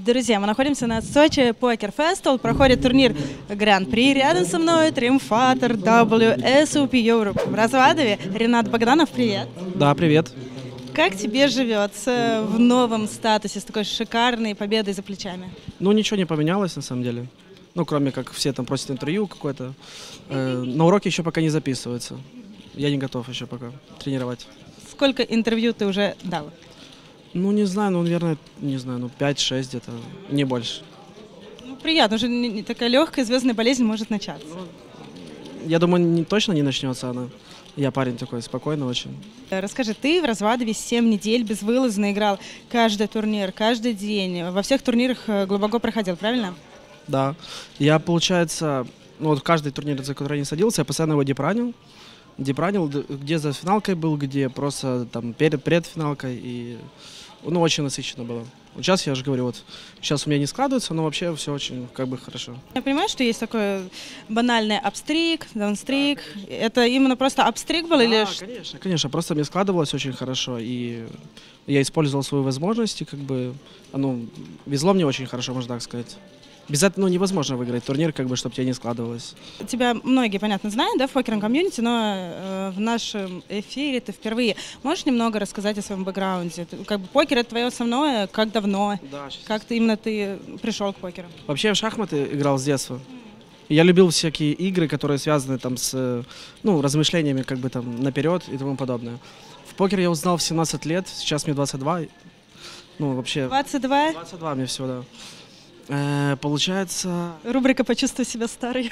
Друзья, мы находимся на Сочи Покер Фестивал. Проходит турнир Гран-при. Рядом со мной триумфатор WSOP Europe в Развадове. Ренат Богданов, привет. Да, привет. Как тебе живется в новом статусе с такой шикарной победой за плечами? Ну, ничего не поменялось на самом деле. Ну, кроме как все там просят интервью какое-то. На уроки еще пока не записываются. Я не готов еще пока тренировать. Сколько интервью ты уже дал? Ну, не знаю, ну, наверное, не знаю, ну, 5-6 где-то, не больше. Ну, приятно, уже не такая легкая звездная болезнь может начаться. Я думаю, точно не начнется она. Я парень такой спокойный очень. Расскажи, ты в Развадове 7 недель безвылазно играл каждый турнир, каждый день. Во всех турнирах глубоко проходил, правильно? Да. Я, получается, ну, вот каждый турнир, за который я не садился, я постоянно его депранил. Депранил, где за финалкой был, где просто там перед финалкой. И, ну, очень насыщенно было. Вот сейчас я же говорю, вот сейчас у меня не складывается, но вообще все очень как бы хорошо. Я понимаю, что есть такой банальный апстрик, даунстрик. Это именно просто апстрик был или? Конечно, конечно. Просто мне складывалось очень хорошо, и я использовал свои возможности, как бы, ну, везло мне очень хорошо, можно так сказать. Без этого, ну, невозможно выиграть турнир, как бы, чтобы тебе не складывалось. Тебя многие, понятно, знают, да, в покерном комьюнити, но в нашем эфире ты впервые. Можешь немного рассказать о своем бэкграунде? Как бы покер — это твое основное, как давно? Да, как ты пришел к покеру? Вообще я в шахматы играл с детства. Я любил всякие игры, которые связаны там с, ну, размышлениями как бы там наперед и тому подобное. В покер я узнал в 17 лет, сейчас мне 22. Ну, вообще... 22? 22 мне всего, да. Получается... Рубрика «Почувствуй себя старой».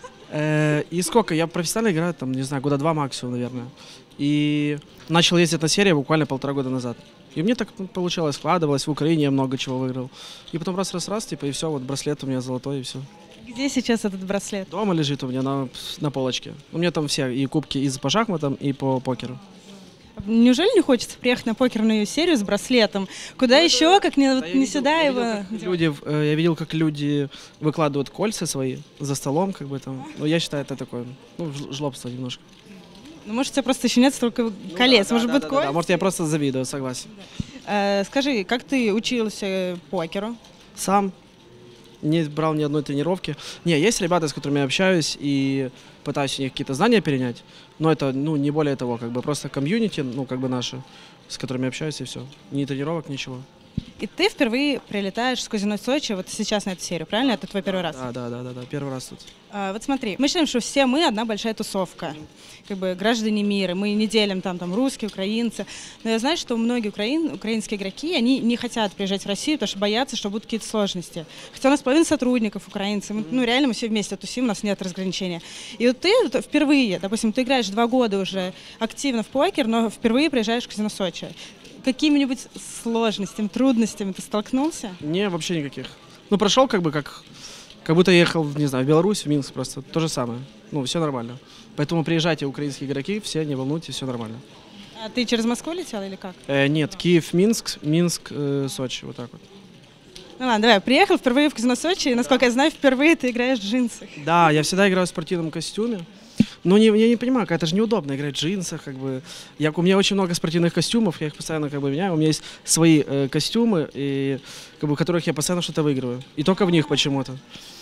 И сколько? Я профессионально играю, там, не знаю, года 2 максимум, наверное. И начал ездить на серии буквально 1,5 года назад. И мне так получалось, складывалось. В Украине я много чего выиграл. И потом раз, типа, и все, вот браслет у меня золотой, и все. Где сейчас этот браслет? Дома лежит у меня на полочке. У меня там все, и кубки и по шахматам, и по покеру. Неужели не хочется приехать на покерную серию с браслетом? Куда еще, как не сюда его? Я видел, как люди выкладывают кольца свои за столом, как бы там. Ну, я считаю, это такое, ну, жлобство немножко. Ну, может, у тебя просто еще нет столько колец, да, может быть, кольца? Да, может, я просто завидую, согласен. Скажи, как ты учился покеру? Сам. Не брал ни одной тренировки. Не, есть ребята, с которыми я общаюсь и пытаюсь у них какие-то знания перенять, но это, ну, не более того, как бы просто комьюнити, ну, как бы наши, с которыми общаюсь, и все. Ни тренировок, ничего. И ты впервые прилетаешь с казино Сочи вот сейчас на эту серию, правильно? Это твой первый раз? Да, первый раз тут. Вот смотри, мы считаем, что все мы одна большая тусовка, как бы граждане мира, мы не делим там русские, украинцы, но я знаю, что многие украинские игроки, они не хотят приезжать в Россию, потому что боятся, что будут какие-то сложности. Хотя у нас половина сотрудников украинцы, ну реально мы все вместе тусим, у нас нет разграничения. И вот ты впервые, допустим, ты играешь 2 года уже активно в покер, но впервые приезжаешь в казино Сочи. Какими-нибудь сложностями, трудностями ты столкнулся? Не, вообще никаких. Ну, прошел как будто ехал, не знаю, в Беларусь, в Минск просто. То же самое. Ну, все нормально. Поэтому приезжайте, украинские игроки, все, не волнуйтесь, все нормально. А ты через Москву летел или как? Нет, Киев, Минск, Сочи, вот так вот. Ну ладно, давай, приехал впервые в казино Сочи, и, насколько я знаю, впервые ты играешь в джинсах. Да, я всегда играю в спортивном костюме. Но я не понимаю, это же неудобно играть в джинсах, как бы. У меня очень много спортивных костюмов, я их постоянно как бы меняю. У меня есть свои костюмы, и, как бы, в которых я постоянно что-то выигрываю. И только в них почему-то.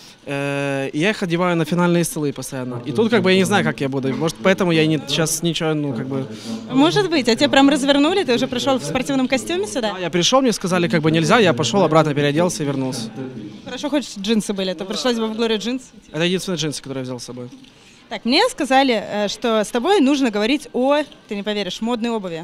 Я их одеваю на финальные столы постоянно. И тут как бы я не знаю, как я буду. Может, поэтому я сейчас ничего, ну, как бы... Может быть, а тебя прям развернули, ты уже пришел в спортивном костюме сюда? Да, я пришел, мне сказали, как бы нельзя, я пошел обратно, переоделся и вернулся. Хорошо, хоть джинсы были, то пришлось бы в Глорию джинсы. Это единственные джинсы, которые я взял с собой. Так, мне сказали, что с тобой нужно говорить о, ты не поверишь, модной обуви.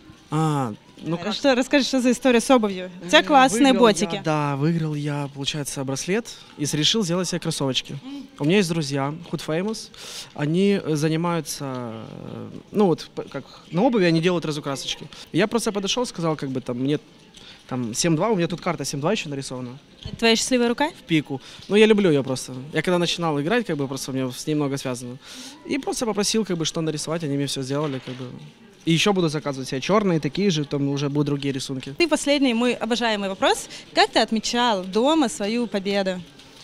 Ну как? Расскажи, что за история с обувью? У тебя классные ботики. Выиграл я, получается, браслет и решил сделать себе кроссовочки. У меня есть друзья, Hood Famous, они занимаются, ну вот, как на обуви они делают разукрасочки. Я просто подошел, сказал, как бы там, мне там 7-2, у меня тут карта 7-2 еще нарисована. Это твоя счастливая рука? В пику. Ну, я люблю ее просто. Я когда начинал играть, как бы просто у меня с ней много связано. И просто попросил, как бы, что нарисовать, они мне все сделали, как бы. И еще буду заказывать себе черные, такие же, там уже будут другие рисунки. Ты последний мой обожаемый вопрос. Как ты отмечал дома свою победу?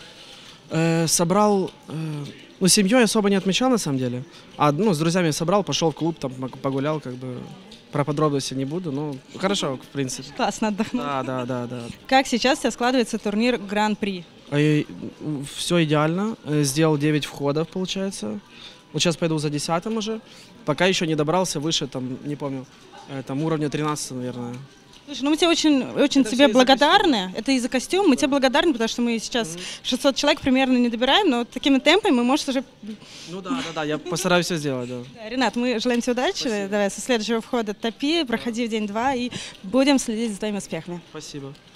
Собрал... Ну, семьей особо не отмечал, на самом деле. Ну, с друзьями собрал, пошел в клуб, там погулял, как бы... про подробности не буду, но хорошо, в принципе. Классно отдохнул. Да. Как сейчас у тебя складывается турнир Гран-при? Все идеально. Сделал 9 входов, получается. Вот сейчас пойду за 10-м уже. Пока еще не добрался выше, там, не помню, там уровня 13, наверное. Слушай, ну мы тебе очень тебе благодарны. Это из-за костюма. Мы тебе благодарны, потому что мы сейчас 600 человек примерно не добираем, но такими темпами мы, может, уже... Ну да, я постараюсь все сделать, да. Да, Ренат, мы желаем тебе удачи. Спасибо. Давай, со следующего входа топи, проходи в день-два и будем следить за твоими успехами. Спасибо.